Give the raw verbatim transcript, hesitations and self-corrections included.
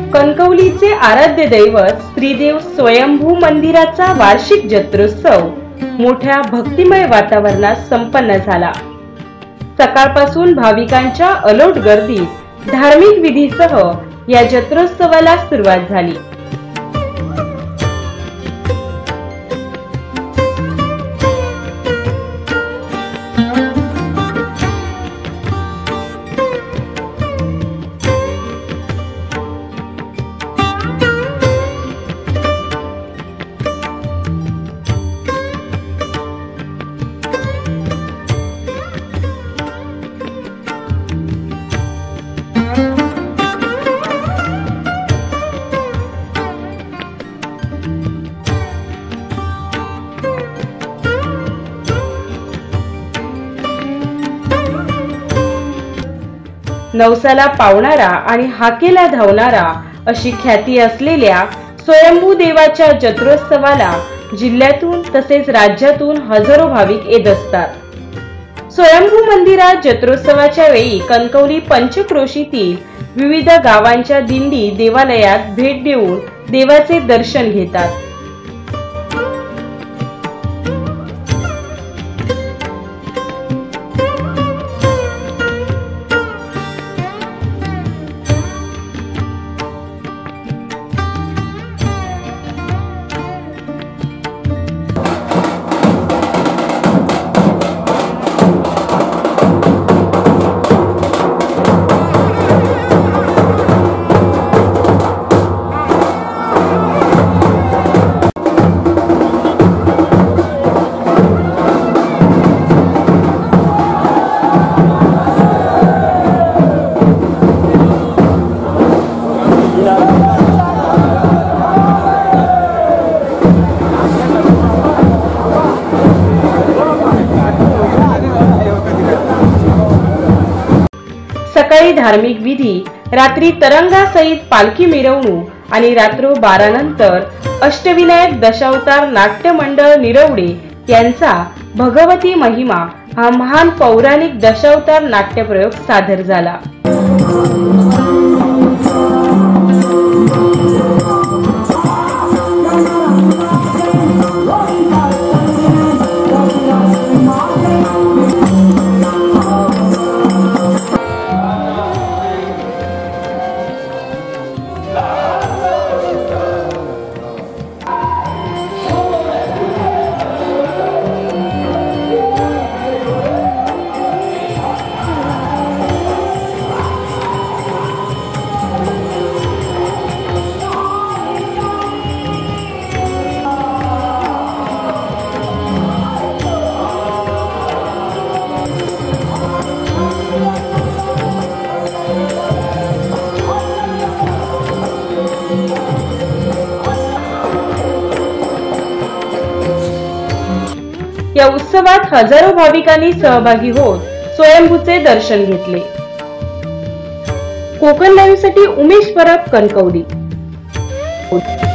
कणकवलीचे आराध्य दैवत श्रीदेव स्वयंभू मंदिराचा वार्षिक जत्रोत्सव मोठ्या भक्तिमय वातावरणात संपन्न झाला। सकाळपासून भाविकांच्या अलोट गर्दीत धार्मिक विधीसह या जत्रोत्सवाला सुरुवात झाली। नवसाला पावणारा आणि हाकेला धावणारा अशी ख्याती असलेल्या स्वयंभू देवाच्या जत्रोत्सवाला जिल्ह्यातून तसेच राज्यातून हजारो भाविक येत असतात। स्वयंभू मंदिरात जत्रोत्सवाच्या वेळी कणकवली पंचक्रोशीतील विविध गावांच्या दिंडी देवालयात भेट देऊन देवाचे दर्शन घेतात। सकाळी धार्मिक विधी, रात्री तरंगासहित पालखी मिरवणूक आणि रात्र बारा नंतर अष्टविनायक दशावतार नाट्य मंडळ निरवडे यांचा भगवती महिमा हा महान पौराणिक दशावतार नाट्यप्रयोग सादर झाला। या उत्सवात हजारो भाविकांनी सहभागी होत स्वयंभूचे दर्शन घेतले। कोकण लाईव्ह साठी उमेश परब, कणकवली।